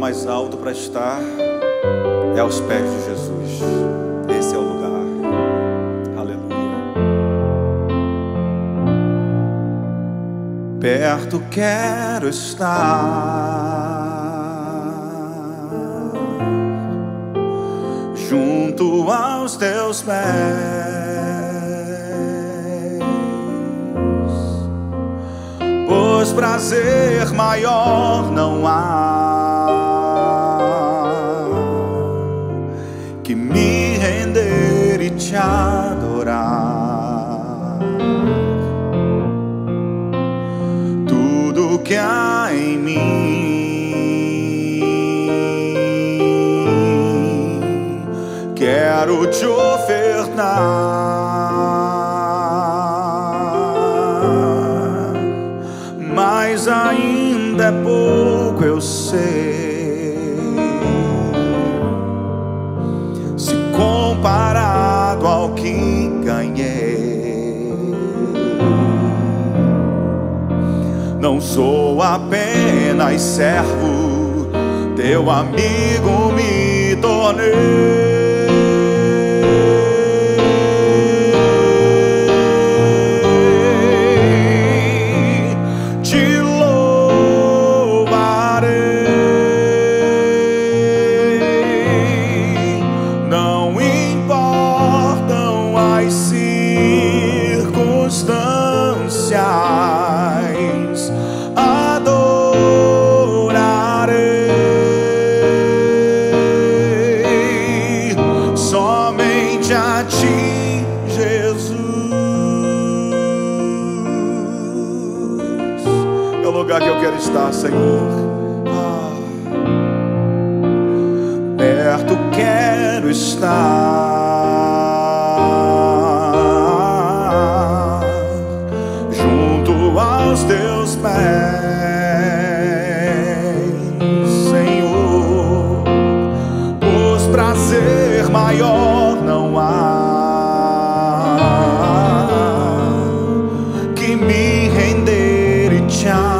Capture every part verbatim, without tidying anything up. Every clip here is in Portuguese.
mais alto para estar é aos pés de Jesus. Esse é o lugar. Aleluia. Perto quero estar, junto aos teus pés, pois prazer maior não há que me render e te adorar. Tudo que há em mim quero te ofertar, mas ainda é pouco, eu sei, se comparado ao que ganhei. Não sou apenas servo, teu amigo me tornei. Que eu quero estar, Senhor. Ah. Perto quero estar, junto aos teus pés, Senhor, pois prazer maior não há que me render e te adorar.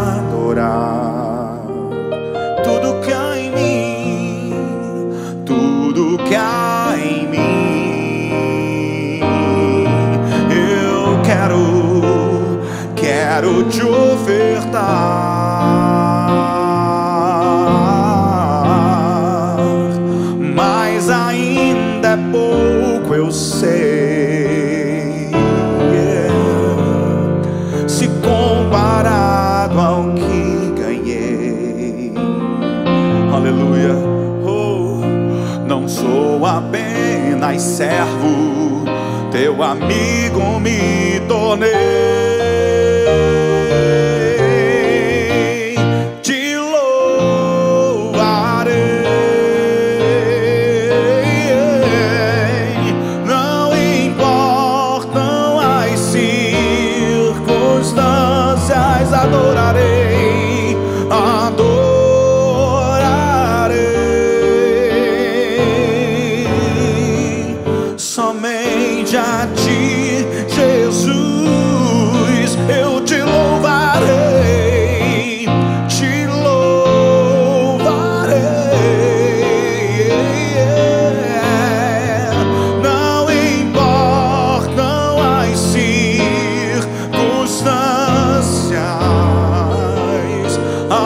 Tudo que há em mim, tudo que há em mim, eu quero, quero te ofertar, mas ainda é pouco, eu sei, se comparado ao que ganhei. Aleluia. Oh, não sou apenas servo, teu amigo me tornei. Te louvarei, não importam as circunstâncias, adorarei, adorarei somente a ti, Jesus. Eu te louvarei, te louvarei, não importam as circunstâncias,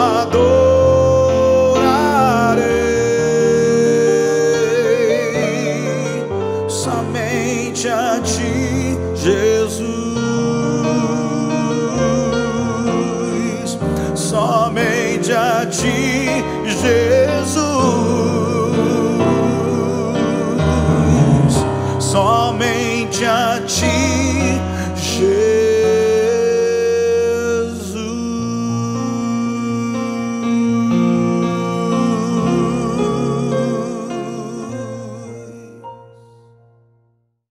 adorarei somente a ti, Jesus. Somente a ti, Jesus.